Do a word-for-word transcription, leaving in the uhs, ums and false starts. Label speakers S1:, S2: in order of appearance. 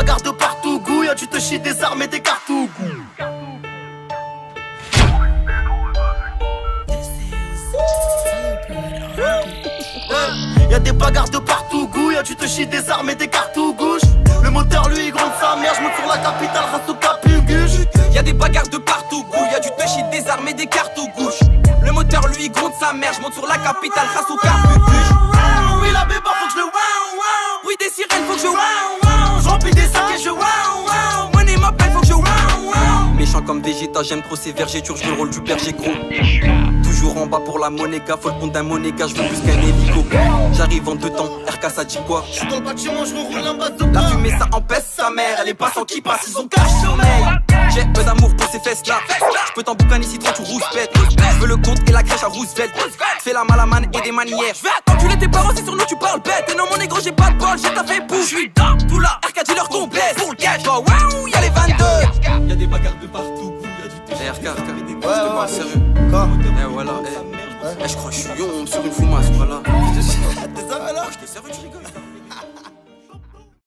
S1: bagarres de partout, gouille, tu te chies des armes et des cartouches. Y'a des bagarres de partout, gouille, tu te chies des armes et des cartouches. Le moteur lui il gronde sa mère, je monte sur la capitale, race au capuguche.
S2: Y'a des bagarres de partout, gouille, y'a du touch, des armes et des cartouches. Le moteur lui il gronde sa mère, je monte sur la capitale, race au capuguche.
S1: Oui la béba faut que je le wow wow.
S2: Bruit des sirènes faut que je wow wow.
S1: Je remplis des sacs et je wow wow.
S2: Money m'appelle faut que je wow wow. Méchant comme Vegeta, j'aime trop ces vergétures, je le rôle du berger gros. Toujours en bas pour la monéga, faut le compte d'un monéga, je veux plus qu'un hélico. J'arrive en deux temps, R K ça dit quoi?
S1: J'suis dans le bâtiment, je roule un bateau.
S2: La fumée ça empêche sa mère, elle est pas sans qui passe, ils ont cache sommeil. J'ai peu d'amour pour ces fesses là. J'peux t'en boucan ici trop tu rouspètes. J'veux le compte et la crèche à Roosevelt. Fais la malamane et des manières. J'vais enculer tes parents, c'est sur nous tu parles bête. Et non mon négro j'ai pas de bol, j'ai taffé pour. J'suis dans tout là, R K dealer complet. Pour le cash, oh waouh, y'a les vingt-deux. Y'a des bagarres de partout. Eh R K, R K,
S1: Ouais, ouais,
S2: sérieux.
S1: Quoi?
S2: Eh voilà, eh. Eh j'crois que j'suis yon sur une fumasse, voilà.
S1: Désolé alors.
S2: J'étais sérieux, tu rigoles.